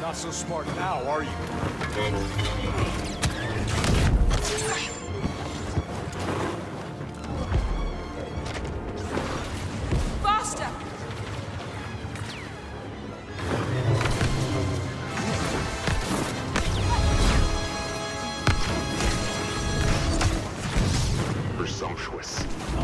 Not so smart now, are you? Faster! Presumptuous.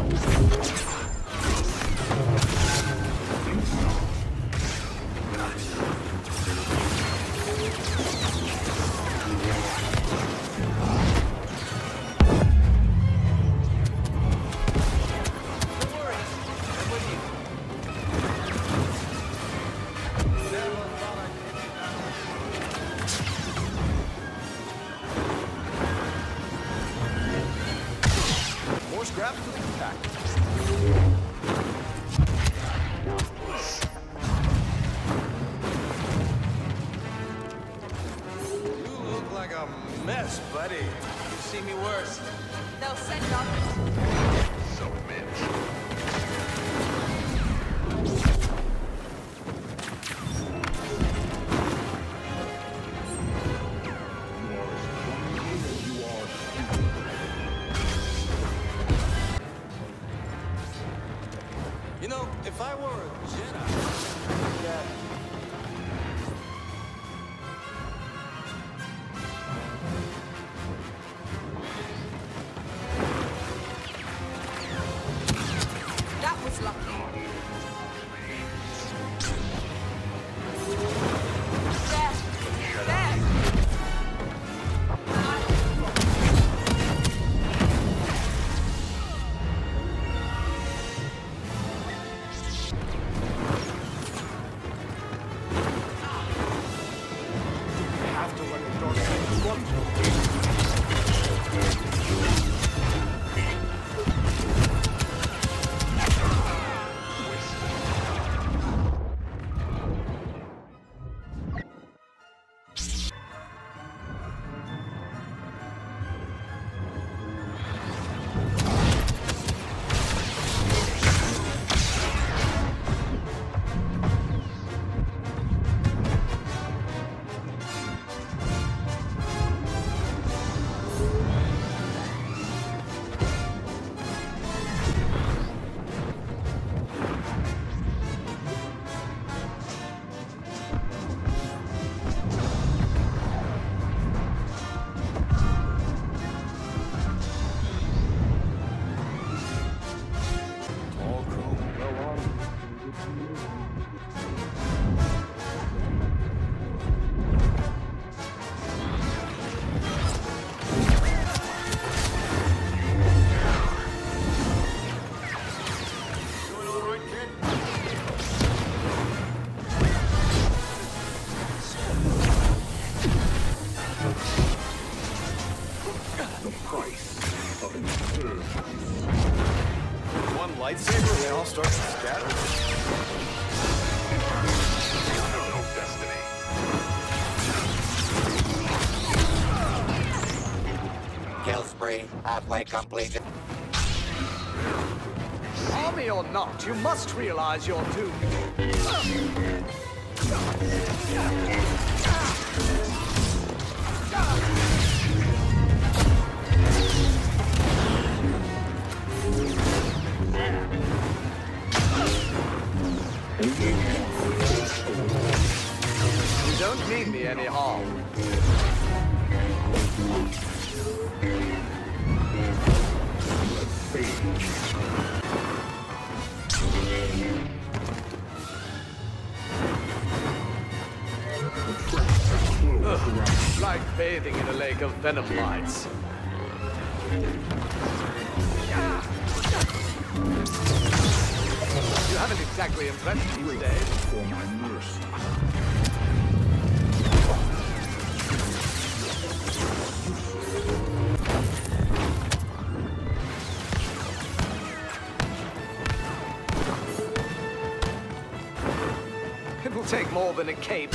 More scrap for the pack. You look like a mess, buddy. You've seen me worse. They'll send others. So Mitch. You know, if I were a Jedi, yeah. That was lucky. There. There. Have to let the dark side run. All chrome, well armed. Doing all right, kid? The price of insurance. One lightsaber, they all start to scatter. No destiny. Kill spree, halfway completed. Army or not, you must realize your doom. You don't mean me any harm. Ugh, like bathing in a lake of venom bites. You haven't exactly impressed me today. For my mercy. It'll take more than a cape.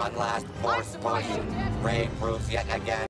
One last force push. Ray proves yet again